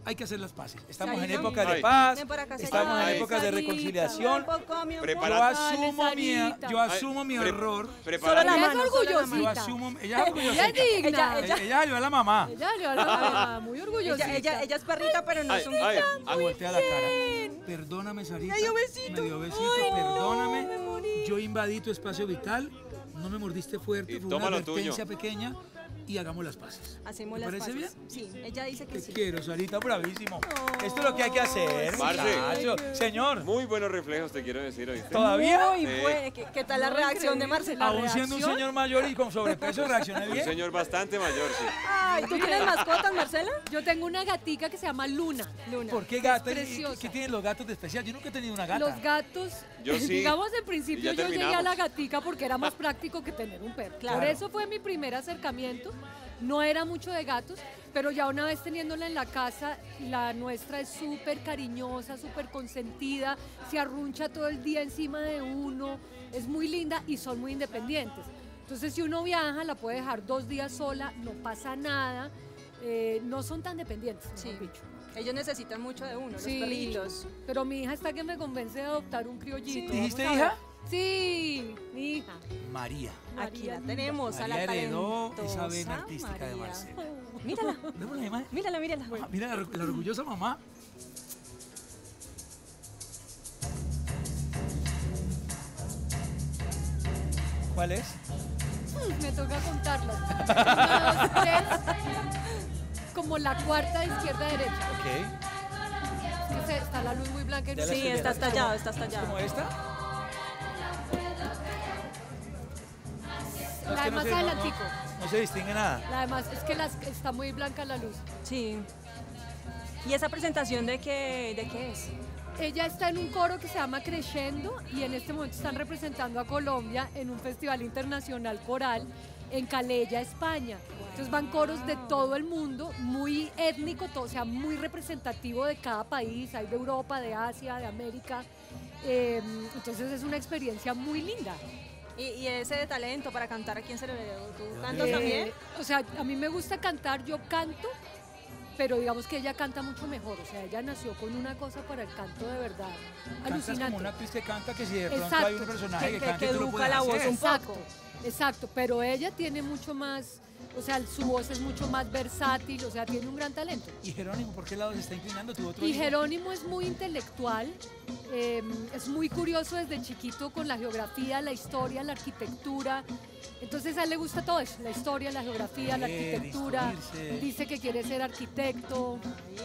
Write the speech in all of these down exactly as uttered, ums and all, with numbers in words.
hay que hacer las paces. Estamos en Sarita, época de Ay. paz, ven para acá, estamos en Sarita. épocas de Sarita. reconciliación. Poco, mi amor. Yo Prepara- asumo mi, Sarita. yo asumo mi Pre- error. Prepara- Solo la Ella mano, es solo la Yo orgullosita. asumo, ella es Ella es orgullosita. digna. Ella- Ella, ella ayuda a la mamá. Ella le va a la mamá, muy orgullosita. Ella, ella, ella es perrita, pero no Ay, es un ay, Me voltea la cara. Perdóname, Sarita. Me dio besito. Me dio besito, Ay, no, perdóname. me morí. Yo invadí tu espacio vital, no me mordiste fuerte, Y fue toma una lo tuyo. advertencia pequeña y hagamos las paces. Hacemos ¿Te las parece paces. Sí, ella dice que Te sí. quiero, Sarita, bravísimo. Esto es lo que hay que hacer, Marce. muchacho. Señor, Muy buenos reflejos, te quiero decir, ¿oíste? ¿todavía? Muy Sí. buena. ¿Qué, qué tal la No, reacción de increíble. Marcela? Aún siendo un reacción? señor mayor y con sobrepeso, reaccioné Un bien. señor bastante mayor, sí. Ay, ¿tú tienes mascotas, Marcela? Yo tengo una gatica que se llama Luna. Luna. ¿Por qué gata? Es preciosa. ¿Qué tienen los gatos de especial? Yo nunca he tenido una gata. Los gatos, Yo sí. digamos en Y principio ya yo llegué a terminamos. la gatica porque era más práctico que tener un perro. Claro. Por eso fue mi primer acercamiento. No era mucho de gatos, pero ya una vez teniéndola en la casa, la nuestra es súper cariñosa, súper consentida, se arruncha todo el día encima de uno, es muy linda y son muy independientes. Entonces si uno viaja, la puede dejar dos días sola, no pasa nada, eh, no son tan dependientes, mejor Sí. dicho. Ellos necesitan mucho de uno, Sí, los perritos. pero mi hija está que me convence de adoptar un criollito. Sí. ¿Dijiste Vamos a ver. hija? Sí, mi hija. María. Aquí la María tenemos, a la María heredó talentosa esa vena artística de María. Marcela. Mírala, Vemos la imagen. mírala, mírala. Ah, mira la, la orgullosa mamá. ¿Cuál es? Me toca contarlas. Una, dos, tres. Como la cuarta de izquierda a derecha. Ok. Es que se- está la luz muy blanca y no Ya la sé. Sí, estoy está viendo. estallado, está ¿Como estallado. esta? La Es de que no más se- no- adelantico. No, no se distingue nada. La de más, es que las- está muy blanca la luz. Sí. ¿Y esa presentación de qué, de qué es? Ella está en un coro que se llama Crescendo y en este momento están representando a Colombia en un festival internacional coral en Calella, España. Entonces van coros de todo el mundo, muy étnico, todo, o sea, muy representativo de cada país, hay de Europa, de Asia, de América. Eh, entonces es una experiencia muy linda. Y, y ese de talento para cantar, ¿a quién se le ve? ¿Tú cantas Eh, también? O sea, a mí me gusta cantar, yo canto, pero digamos que ella canta mucho mejor. O sea, ella nació con una cosa para el canto de verdad. Cantas Alucinante. como una actriz que canta que si de pronto Exacto. hay un personaje Que- que, que- canta que y tú lo educa puedes la voz hacer. un Exacto, poco. exacto, pero ella tiene mucho más, o sea, su voz es mucho más versátil, o sea, tiene un gran talento. ¿Y Jerónimo por qué lado se está inclinando tu otro Y hijo? Jerónimo es muy intelectual, eh, es muy curioso desde chiquito con la geografía, la historia, la arquitectura. Entonces a él le gusta todo eso, la historia, la geografía, la Leer, arquitectura. instruirse. Dice que quiere ser arquitecto.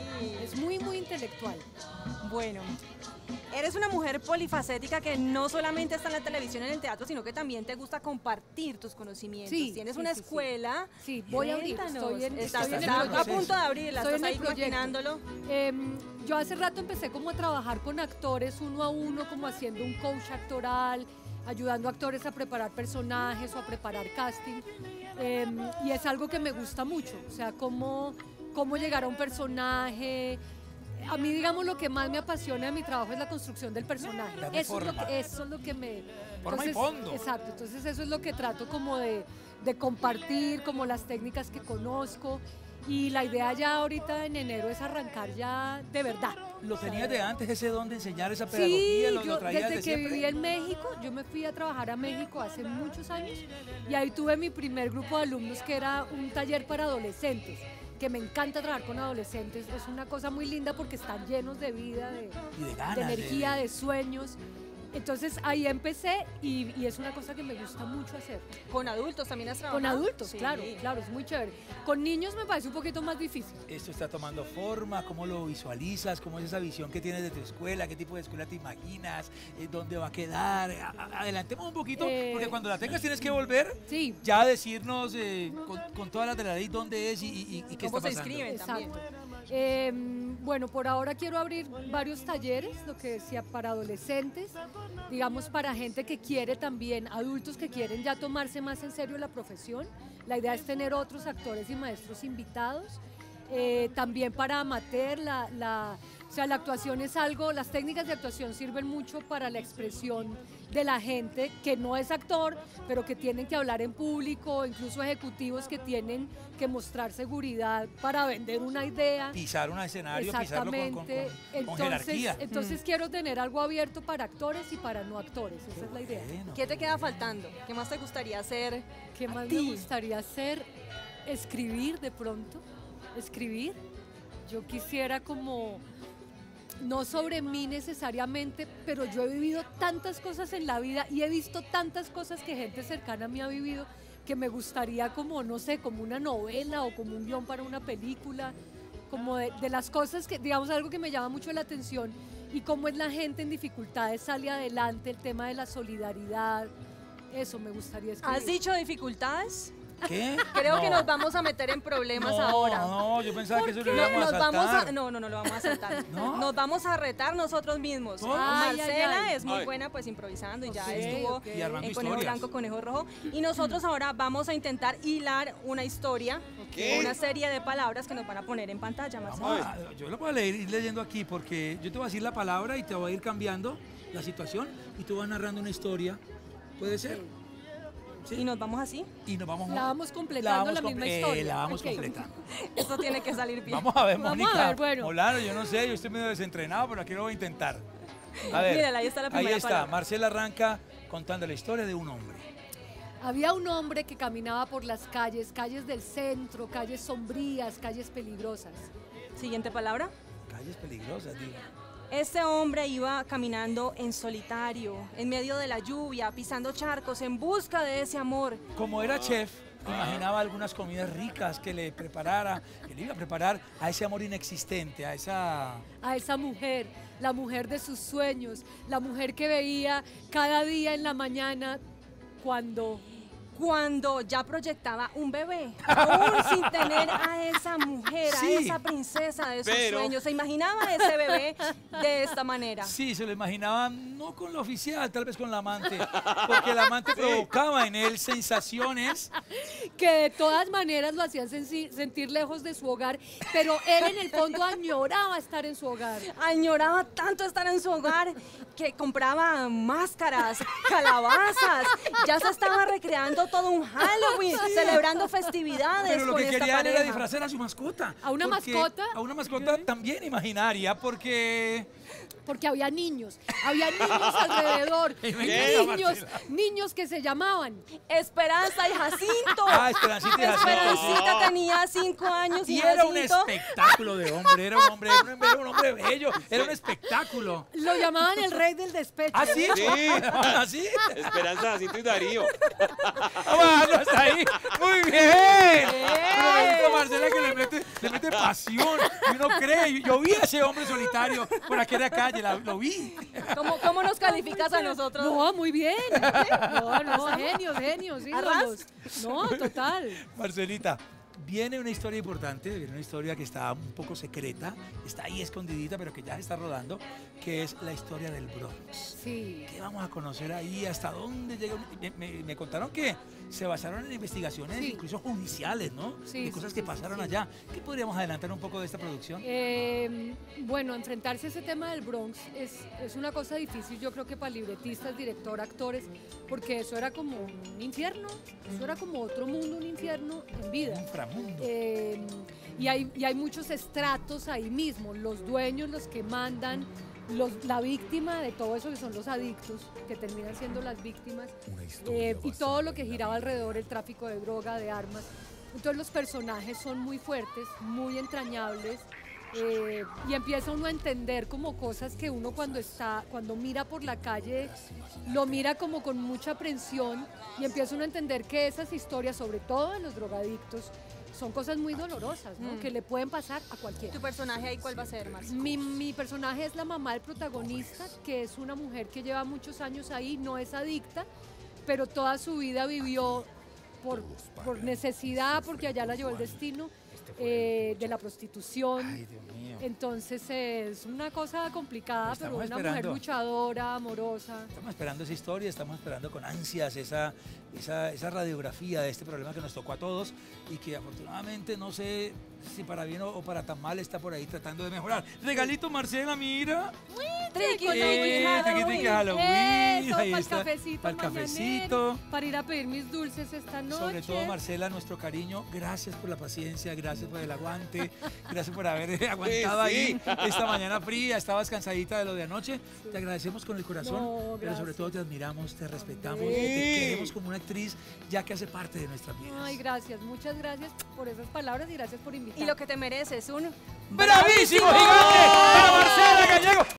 Es muy, muy intelectual. Bueno, eres una mujer polifacética que no solamente está en la televisión, en el teatro, sino que también te gusta compartir tus conocimientos. Sí, Tienes sí, una sí, sí. escuela. Sí, voy a abrir, Cuéntanos. estoy en- estás, estoy en el estás a proceso. punto de abrirla, Estoy estás en ahí el proyecto. maquinándolo. Em, yo hace rato empecé como a trabajar con actores uno a uno, como haciendo un coach actoral, ayudando a actores a preparar personajes o a preparar casting. Em, y es algo que me gusta mucho, o sea, cómo, cómo llegar a un personaje. A mí, digamos, lo que más me apasiona de mi trabajo es la construcción del personaje. Darle Eso es, lo forma. que, eso es lo que me... Forma y entonces, fondo. Exacto, entonces eso es lo que trato como de, de compartir, como las técnicas que conozco. Y la idea ya ahorita en enero es arrancar ya de verdad. ¿Lo tenías de antes ese don de enseñar esa Sí, pedagogía? ¿Lo, yo lo traías desde de que siempre? viví en México, yo me fui a trabajar a México hace muchos años y ahí tuve mi primer grupo de alumnos que era un taller para adolescentes, que me encanta trabajar con adolescentes, es una cosa muy linda porque están llenos de vida, de, Y de ganas. de energía, de- de sueños. Entonces ahí empecé y, y es una cosa que me gusta mucho hacer. Con adultos también has trabajado. Con adultos, Sí. claro, claro, es muy chévere. Con niños me parece un poquito más difícil. Esto está tomando forma, ¿cómo lo visualizas? ¿Cómo es esa visión que tienes de tu escuela? ¿Qué tipo de escuela te imaginas? Eh, ¿Dónde va a quedar? A- a- adelantemos un poquito, Eh, porque cuando la tengas tienes que volver Sí, ya a decirnos eh, con, con todas las de la ley dónde es y, y- y qué ¿Cómo está se pasando. inscriben también? exacto. Eh, bueno, por ahora quiero abrir varios talleres, lo que decía, para adolescentes, digamos para gente que quiere también, adultos que quieren ya tomarse más en serio la profesión. La idea es tener otros actores y maestros invitados. eh, también para amateur, la, la, o sea, la actuación es algo, las técnicas de actuación sirven mucho para la expresión de la gente que no es actor, pero que tienen que hablar en público, incluso ejecutivos que tienen que mostrar seguridad para vender una idea. Pisar un escenario, pisarlo con, con, con, con entonces, jerarquía. Entonces Mm. quiero tener algo abierto para actores y para no actores, esa es la idea. Bueno. ¿Qué te queda faltando? ¿Qué más te gustaría hacer? ¿Qué a más ti? me gustaría hacer? Escribir de pronto, escribir. Yo quisiera como, no sobre mí necesariamente, pero yo he vivido tantas cosas en la vida y he visto tantas cosas que gente cercana a mí ha vivido que me gustaría como, no sé, como una novela o como un guión para una película, como de, de las cosas que, digamos, algo que me llama mucho la atención y cómo es la gente en dificultades sale adelante, el tema de la solidaridad, eso me gustaría escribir. ¿Has dicho dificultades? ¿Qué? Creo No. que nos vamos a meter en problemas no, ahora. No, yo pensaba que eso lo No, íbamos nos a vamos a, saltar. no, no, no lo vamos a saltar. ¿No? Nos vamos a retar nosotros mismos. ¿Cómo? Ay, Marcela ay, ay. es muy Ay. buena pues improvisando y ya Ok, estuvo ok. Y armando en Conejo historias. Blanco, Conejo Rojo. Y nosotros ahora vamos a intentar hilar una historia, ¿Qué? una serie de palabras que nos van a poner en pantalla, Marcela. Vamos a- yo lo voy a leer, ir leyendo aquí porque yo te voy a decir la palabra y te voy a ir cambiando la situación y tú vas narrando una historia. ¿Puede ser? Sí. Y nos vamos así. Y nos vamos La vamos completando la misma comple- historia. eh, la vamos Ok. completando. Esto tiene que salir bien. Vamos a ver, Vamos a Mónica. ver, bueno. Molano, yo no sé, yo estoy medio desentrenado, pero aquí lo voy a intentar. A ver. Mírala, ahí está la primera Ahí está, palabra. Marcela arranca contando la historia de un hombre. Había un hombre que caminaba por las calles, calles del centro, calles sombrías, calles peligrosas. Siguiente palabra. Calles peligrosas, digo. Este hombre iba caminando en solitario, en medio de la lluvia, pisando charcos, en busca de ese amor. Como era chef, imaginaba algunas comidas ricas que le preparara, que le iba a preparar a ese amor inexistente, a esa... A esa mujer, la mujer de sus sueños, la mujer que veía cada día en la mañana cuando... Cuando ya proyectaba un bebé, aún sin tener a esa mujer, Sí. a esa princesa de sus Pero- sueños, se imaginaba a ese bebé de esta manera. Sí, se lo imaginaba no con la oficial, tal vez con la amante, porque la amante provocaba en él sensaciones. que de todas maneras lo hacían sensi- sentir lejos de su hogar, pero él en el fondo añoraba estar en su hogar. Añoraba tanto estar en su hogar que compraba máscaras, calabazas, ya se estaba recreando todo un Halloween, celebrando festividades Pero lo con que esta quería él era pareja. disfrazar a su mascota. ¿A una porque- mascota? A una mascota también imaginaria, porque... Porque había niños, había niños alrededor, Me encanta, niños, Marcela. niños que se llamaban. Esperanza y Jacinto. Ah, Esperancita y Jacinto. Esperancita tenía cinco años y, Y era un Jacinto espectáculo de hombre, era un hombre, era un, era un hombre bello, era un espectáculo. Lo llamaban el rey del despecho. ¿Ah, sí? Sí. ¿Así? Esperanza, Jacinto y Darío. Vamos, hasta ahí. Muy bien. Pero me gusta Marcela que le mete, le mete pasión. Y uno cree. Yo vi a ese hombre solitario por aquella calle, la- lo vi. ¿Cómo, ¿Cómo nos calificas a nosotros? No, muy bien. No, no, genios, genios, ídolos. No, total. Marcelita, viene una historia importante, viene una historia que está un poco secreta, está ahí escondidita, pero que ya se está rodando, que es la historia del Bronx. Sí. ¿Qué vamos a conocer ahí? ¿Hasta dónde llega? Me, me- me contaron que se basaron en investigaciones Sí. incluso judiciales, ¿no? Sí, de cosas sí, que sí, pasaron sí. allá. ¿Qué podríamos adelantar un poco de esta producción? Eh, bueno, enfrentarse a ese tema del Bronx es, es una cosa difícil, yo creo que para libretistas, director, actores, porque eso era como un infierno, eso era como otro mundo, un infierno en vida. Inframundo. Eh, y, hay, y hay muchos estratos ahí mismo, los dueños, los que mandan, los, la víctima de todo eso que son los adictos, que terminan siendo las víctimas, eh, y todo lo que giraba alrededor, el tráfico de droga, de armas. Entonces los personajes son muy fuertes, muy entrañables, eh, y empieza uno a entender como cosas que uno cuando está, cuando mira por la calle, lo mira como con mucha aprensión, y empieza uno a entender que esas historias, sobre todo de los drogadictos, son cosas muy dolorosas, ¿no? Mm. Que le pueden pasar a cualquiera. ¿Tu personaje ahí cuál va a ser, Marcia? Mi, mi personaje es la mamá del protagonista, que es una mujer que lleva muchos años ahí, no es adicta, pero toda su vida vivió por, por necesidad, porque allá la llevó el destino, eh, de la prostitución. Ay, Dios mío. Entonces es una cosa complicada, Estamos pero una mujer esperando. luchadora, amorosa. Estamos esperando esa historia, estamos esperando con ansias esa, esa, esa radiografía de este problema que nos tocó a todos y que afortunadamente, no sé, si para bien o, o para tan mal, está por ahí tratando de mejorar. Regalito, Marcela, mira. Triqui, con triqui, Eh, Halloween. triqui, triqui, Halloween. Eso, Ahí para el está, cafecito, para el mañanero, cafecito. para ir a pedir mis dulces esta noche. Sobre todo, Marcela, nuestro cariño, gracias por la paciencia, gracias por el aguante, gracias por haber eh, aguantado Sí, ahí sí. esta mañana fría, estabas cansadita de lo de anoche. Te agradecemos con el corazón, No, pero sobre gracias. todo te admiramos, te respetamos, Sí. y te queremos como una actriz, ya que hace parte de nuestras vidas. Ay, gracias, muchas gracias por esas palabras y gracias por invitarme. Y lo que te mereces, un ¡Bravísimo, gigante! ¡Para Marcela Gallego!